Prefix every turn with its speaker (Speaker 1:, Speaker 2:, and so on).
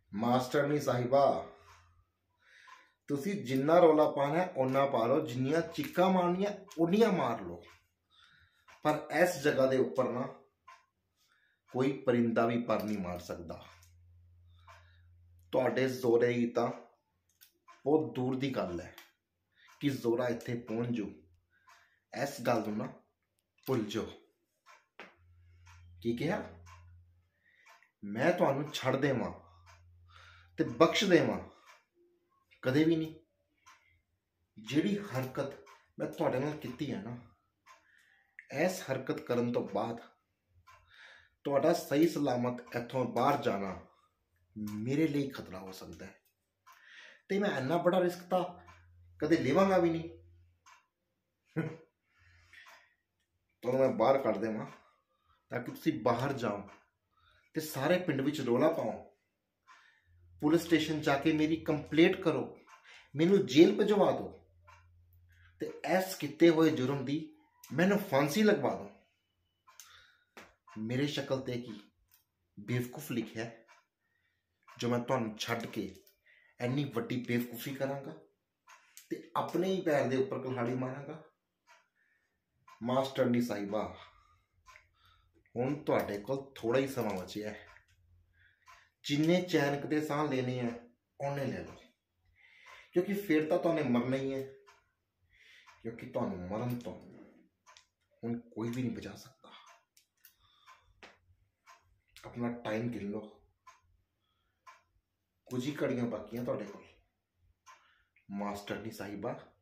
Speaker 1: मास्टरनी साहिबा तुसी जिन्ना रौला पाना है उन्ना पा लो, जिन्नियां चिक्का मारनियां उन्नियां मार लो, पर इस जगह दे उपर ना कोई परिंदा भी पर नहीं मार सकता। तुहाडे जोरे की तां बहुत दूर की गल है कि जोरा इत्थे पहुंच जू। इस गल नूं ना भुल जाओ। की कहा? मैं तुहानूं छड़ देवां ते बख्श देवां कदे भी नहीं। जिहड़ी हरकत मैं तुहाडे नाल कीती है ना, इस हरकत करन तो बाद तुहाडा सही सलामत इत्थों बाहर जाना मेरे लिए खतरा हो सकता है, ते मैं इन्ना बड़ा रिस्क तो कदे लेवांगा भी नहीं। तो मैं बाहर कर देवां ताकि तुसी बाहर जाओ ते सारे पिंड विच रौला पाओ, पुलिस स्टेशन जाके मेरी कंप्लेंट करो, मैनू जेल भिजवा दो ते इस किते हुए जुर्म दी मैनू फांसी लगवा दो। मेरे शक्ल ते की बेवकूफ लिखिया है जो मैं तुहानूं छड्ड के इन्नी वड्डी बेवकूफी करांगा ते अपने ही पैर दे उपर कुल्हाड़ी मारांगा। मास्टरनी साहिबा हुण तुहाडे कोल थोड़ा ही समा बचिया है, जिन्ने चैनक दे साह लेने हैं उन्ने ले लो, क्योंकि फिर तो तुहानूं मरना ही है, क्योंकि तुहानूं मरन तो हुण कोई भी नहीं बचा सकता। अपना टाइम गिन लो, कुछ ही घड़ियां बाकी हैं तुहाडे कोल। मास्टरनी साहिबा